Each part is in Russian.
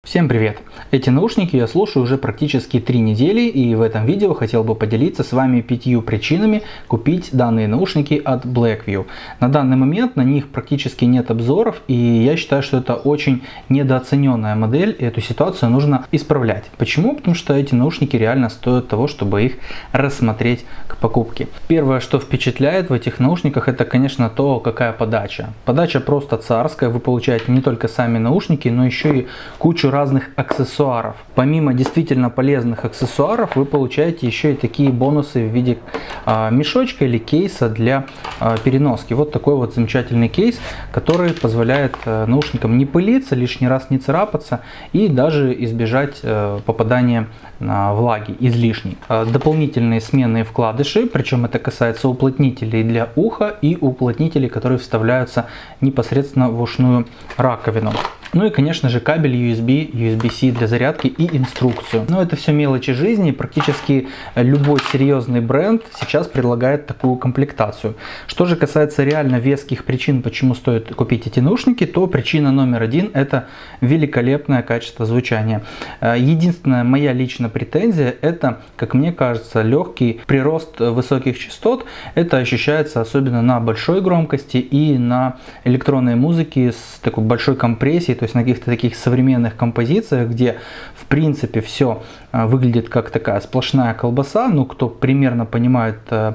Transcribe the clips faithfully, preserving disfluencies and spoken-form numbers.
Всем привет! Эти наушники я слушаю уже практически три недели, и в этом видео хотел бы поделиться с вами пятью причинами купить данные наушники от Blackview. На данный момент на них практически нет обзоров, и я считаю, что это очень недооцененная модель, и эту ситуацию нужно исправлять. Почему? Потому что эти наушники реально стоят того, чтобы их рассмотреть к покупке. Первое, что впечатляет в этих наушниках, это, конечно, то, какая подача. Подача просто царская, вы получаете не только сами наушники, но еще и кучу разных аксессуаров. Помимо действительно полезных аксессуаров, вы получаете еще и такие бонусы в виде а, мешочка или кейса для а, переноски. Вот такой вот замечательный кейс, который позволяет а, наушникам не пылиться, лишний раз не царапаться и даже избежать а, попадания а, влаги излишней. А, дополнительные сменные вкладыши, причем это касается уплотнителей для уха и уплотнителей, которые вставляются непосредственно в ушную раковину. Ну и, конечно же, кабель ю эс би, ю эс би-C для зарядки и инструкцию. Но это все мелочи жизни. Практически любой серьезный бренд сейчас предлагает такую комплектацию. Что же касается реально веских причин, почему стоит купить эти наушники, то причина номер один – это великолепное качество звучания. Единственная моя личная претензия – это, как мне кажется, легкий прирост высоких частот. Это ощущается особенно на большой громкости и на электронной музыке с такой большой компрессией, то есть на каких-то таких современных композициях, где в принципе все выглядит как такая сплошная колбаса. Ну, кто примерно понимает э,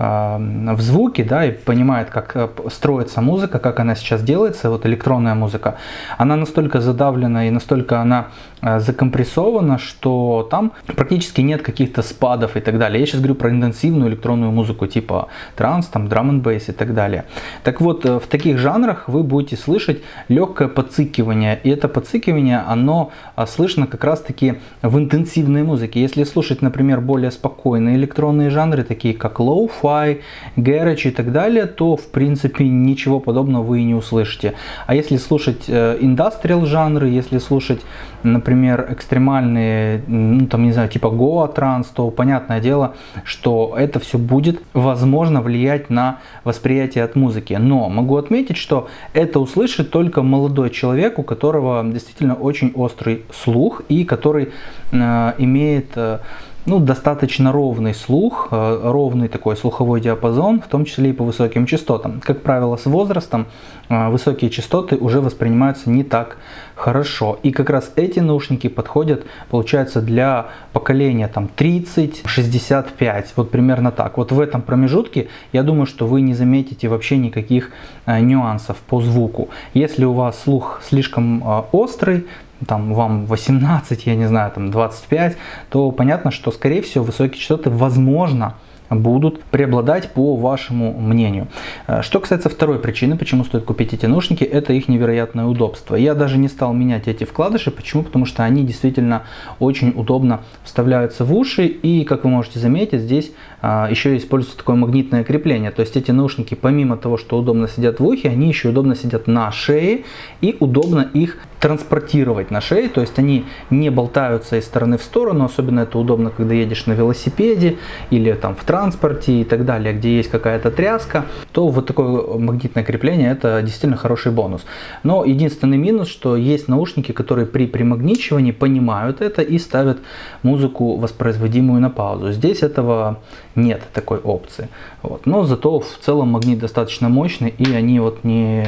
э, в звуке, да, и понимает, как строится музыка, как она сейчас делается, вот электронная музыка, она настолько задавлена и настолько она э, закомпрессована, что там практически нет каких-то спадов и так далее. Я сейчас говорю про интенсивную электронную музыку типа транс, там, драм энд бейс и так далее. Так вот, в таких жанрах вы будете слышать легкое подцикивание, и это подцикивание, оно слышно как раз таки в интенсивной музыки. Если слушать, например, более спокойные электронные жанры, такие как лоу-фай, гарage и так далее, то в принципе ничего подобного вы и не услышите. А если слушать индастриал жанры, если слушать, например, экстремальные, ну там, не знаю, типа гоа транс, то понятное дело, что это все будет, возможно, влиять на восприятие от музыки. Но могу отметить, что это услышит только молодой человек, у которого действительно очень острый слух и который э, имеет э, ну, достаточно ровный слух, э, ровный такой слуховой диапазон, в том числе и по высоким частотам. Как правило, с возрастом э, высокие частоты уже воспринимаются не так хорошо. И как раз эти наушники подходят, получается, для поколения там тридцать шестьдесят пять, вот примерно так. Вот в этом промежутке я думаю, что вы не заметите вообще никаких э, нюансов по звуку. Если у вас слух слишком э, острый, там вам восемнадцать, я не знаю, там двадцать пять, то понятно, что скорее всего высокие частоты, возможно, будут преобладать по вашему мнению. Что касается второй причины, почему стоит купить эти наушники, это их невероятное удобство. Я даже не стал менять эти вкладыши. Почему? Потому что они действительно очень удобно вставляются в уши, и, как вы можете заметить, здесь а, еще используется такое магнитное крепление. То есть эти наушники, помимо того, что удобно сидят в ухе, они еще удобно сидят на шее, и удобно их транспортировать на шее, то есть они не болтаются из стороны в сторону. Особенно это удобно, когда едешь на велосипеде или там в транспорте и так далее, где есть какая-то тряска, то вот такое магнитное крепление — это действительно хороший бонус. Но единственный минус, что есть наушники, которые при примагничивании понимают это и ставят музыку, воспроизводимую на паузу. Здесь этого нет, такой опции. Вот. Но зато в целом магнит достаточно мощный, и они вот не,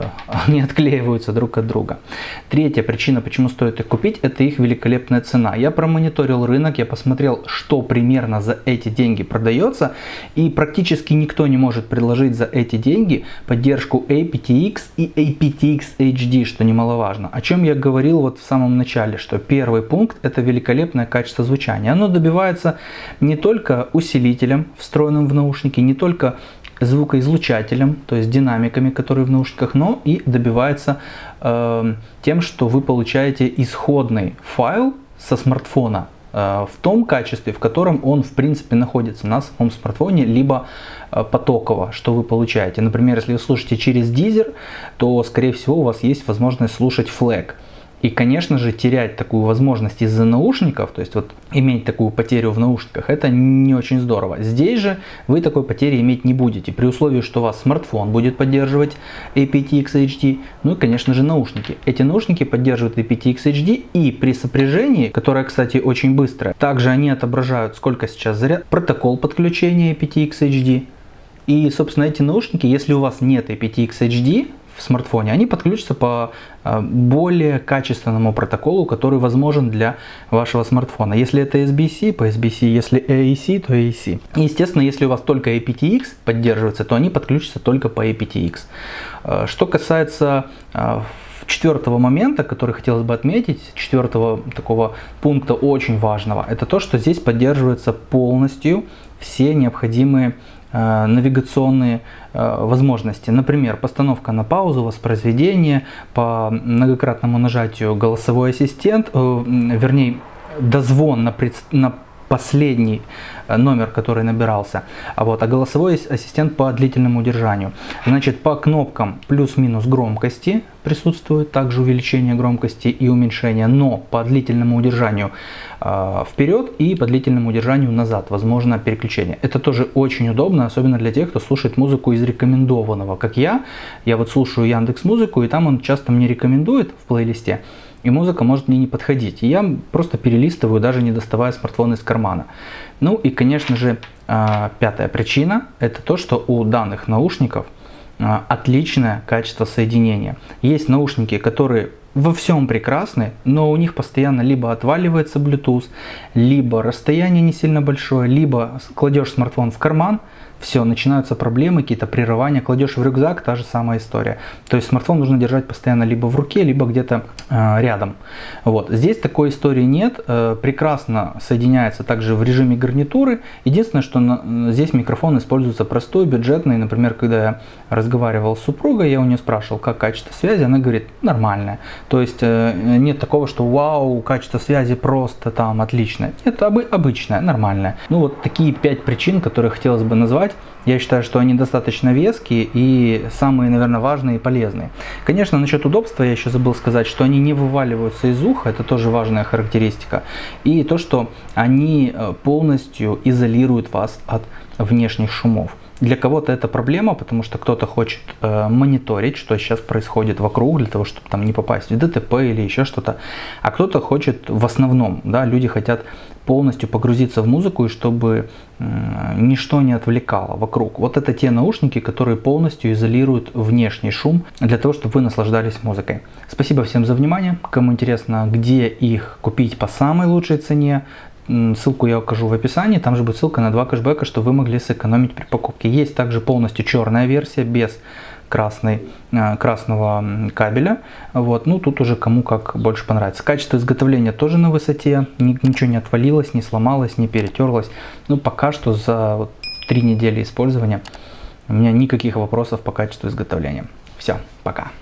не отклеиваются друг от друга. Третья причина, почему стоит их купить, это их великолепная цена. Я промониторил рынок, я посмотрел, что примерно за эти деньги продается, и практически никто не может предложить за эти деньги поддержку эй пи ти экс и эй пи ти экс эйч ди, что немаловажно. О чем я говорил вот в самом начале, что первый пункт — это великолепное качество звучания. Оно добивается не только усилителем, встроенным в наушники, не только звукоизлучателем, то есть динамиками, которые в наушниках, но и добивается э, тем, что вы получаете исходный файл со смартфона э, в том качестве, в котором он в принципе находится на самом смартфоне, либо э, потоково, что вы получаете. Например, если вы слушаете через Deezer, то скорее всего у вас есть возможность слушать флэг. И, конечно же, терять такую возможность из-за наушников, то есть вот иметь такую потерю в наушниках, это не очень здорово. Здесь же вы такой потери иметь не будете, при условии, что у вас смартфон будет поддерживать эй пи ти экс эйч ди, ну и, конечно же, наушники. Эти наушники поддерживают эй пи ти экс эйч ди, и при сопряжении, которое, кстати, очень быстрое, также они отображают, сколько сейчас заряд, протокол подключения эй пи ти экс эйч ди. И, собственно, эти наушники, если у вас нет эй пи ти экс эйч ди в смартфоне, они подключатся по более качественному протоколу, который возможен для вашего смартфона. Если это эс би си, по эс би си, если эй эй си, то эй эй си. И, естественно, если у вас только эй пи ти экс поддерживается, то они подключатся только по эй пи ти экс. Что касается четвертого момента, который хотелось бы отметить, четвертого такого пункта очень важного, это то, что здесь поддерживаются полностью все необходимые э, навигационные э, возможности. Например, постановка на паузу, воспроизведение, по многократному нажатию голосовой ассистент, э, вернее, дозвон на, пред, на последний номер, который набирался, а вот, а голосовой ассистент по длительному удержанию. Значит, по кнопкам плюс-минус громкости присутствует также увеличение громкости и уменьшение, но по длительному удержанию э, вперед и по длительному удержанию назад возможно переключение. Это тоже очень удобно, особенно для тех, кто слушает музыку из рекомендованного, как я. Я вот слушаю Яндекс.Музыку, и там он часто мне рекомендует в плейлисте, и музыка может мне не подходить. И я просто перелистываю, даже не доставая смартфон из кармана. Ну и, конечно же, пятая причина – это то, что у данных наушников отличное качество соединения. Есть наушники, которые во всем прекрасны, но у них постоянно либо отваливается Bluetooth, либо расстояние не сильно большое, либо кладешь смартфон в карман, все, начинаются проблемы, какие-то прерывания, кладешь в рюкзак, та же самая история. То есть смартфон нужно держать постоянно либо в руке, либо где-то э, рядом. Вот. Здесь такой истории нет, э, прекрасно соединяется также в режиме гарнитуры. Единственное, что на, здесь микрофон используется простой, бюджетный. Например, когда я разговаривал с супругой, я у нее спрашивал, как качество связи, она говорит, нормальное. То есть э, нет такого, что вау, качество связи просто там отличное. Нет, обы обычное, нормальное. Ну вот такие пять причин, которые хотелось бы назвать. Я считаю, что они достаточно веские и самые, наверное, важные и полезные. Конечно, насчет удобства я еще забыл сказать, что они не вываливаются из уха, это тоже важная характеристика. И то, что они полностью изолируют вас от внешних шумов. Для кого-то это проблема, потому что кто-то хочет э, мониторить, что сейчас происходит вокруг, для того, чтобы там не попасть в дэ тэ пэ или еще что-то. А кто-то хочет в основном, да, люди хотят полностью погрузиться в музыку, и чтобы э, ничто не отвлекало вокруг. Вот это те наушники, которые полностью изолируют внешний шум, для того, чтобы вы наслаждались музыкой. Спасибо всем за внимание. Кому интересно, где их купить по самой лучшей цене, ссылку я укажу в описании, там же будет ссылка на два кэшбэка, чтобы вы могли сэкономить при покупке. Есть также полностью черная версия, без красной, красного кабеля. Вот. Ну, тут уже кому как больше понравится. Качество изготовления тоже на высоте, ничего не отвалилось, не сломалось, не перетерлось. Ну, пока что за вот три недели использования у меня никаких вопросов по качеству изготовления. Все, пока.